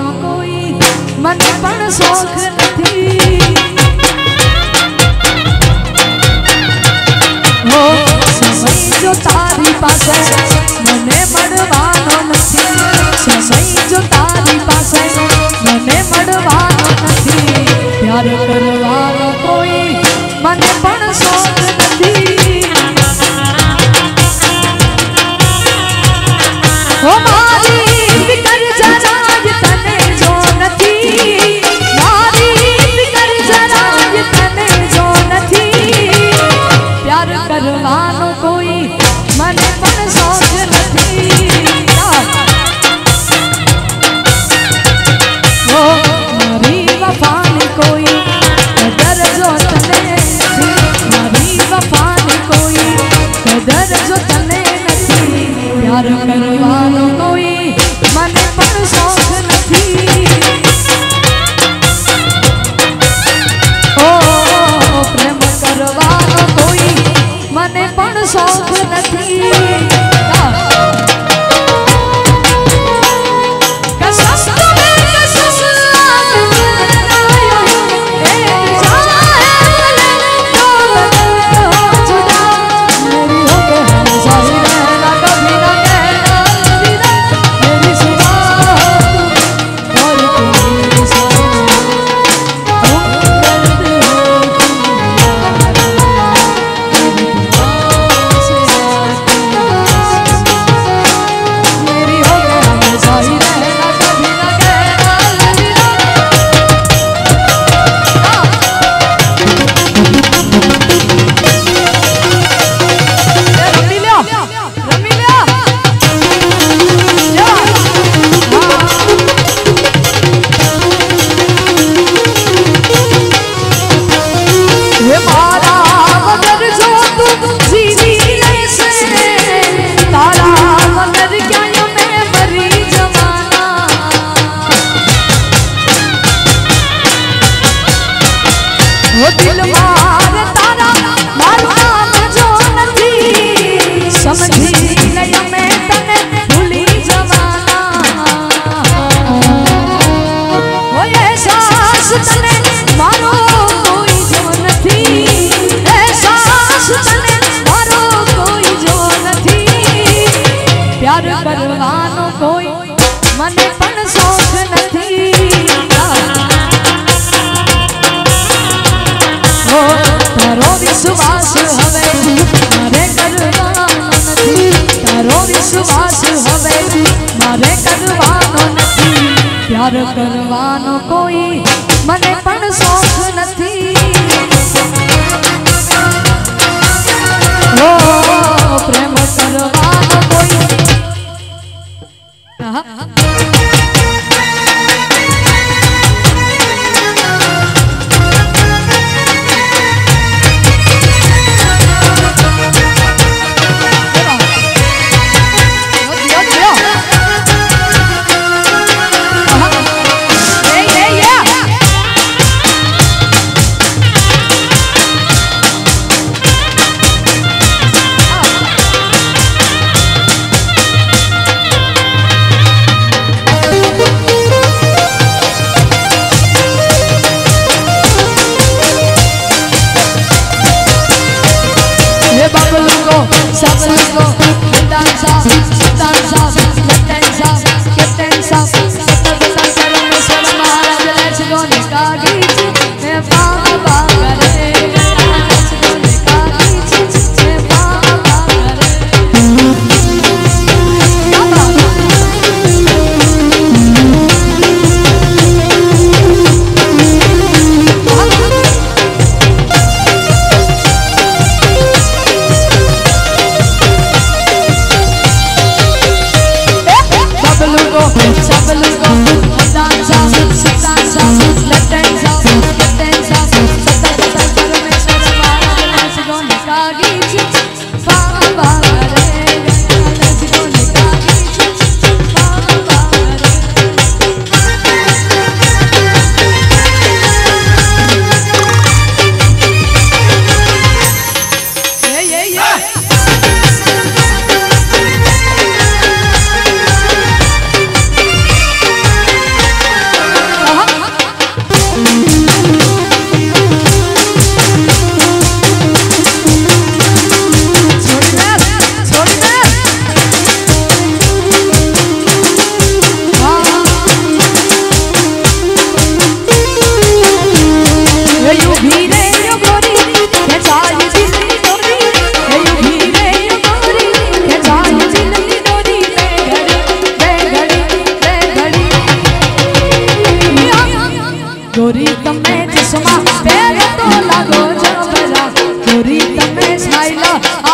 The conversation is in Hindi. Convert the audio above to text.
कोई मन पण शौक नहीं हो समय जो तारी पासे मने मड़वानो नहीं समय जो तारी पासे मने मड़वानो नहीं प्यार करवानो कोई मन पण शौक नहीं ओ मारी फिकर जरा तने जो नहीं मारी फिकर जरा तने जो नहीं प्यार करवानो कोई मन पण शौक नहीं ओ मारी वफानी कोई कदर जो तने मारी वफानी कोई कदर जो तने नहीं प्यार करवानो कोई मन पण शौक नहीं ओ प्रेम करवानो कोई मन पण शौक नहीं दिल मार तारा मारू नाम जो नहीं समझी नहीं मैं तने भूली जमाना वो एहसास तने मारो कोई जो नहीं एहसास तने मारो कोई जो नहीं प्यार करवानो कोई मन पण शौक नहीं तारो विश्वास हवे मारे करवानो नहीं तारो विश्वास हवे मारे करवानो नहीं प्यार करवानो कोई मने पण शौक नहीं ओ प्रेम करवानो कोई गोरी तमे चश्मा पहरे तो लागो जबरा गोरी तमे छाइला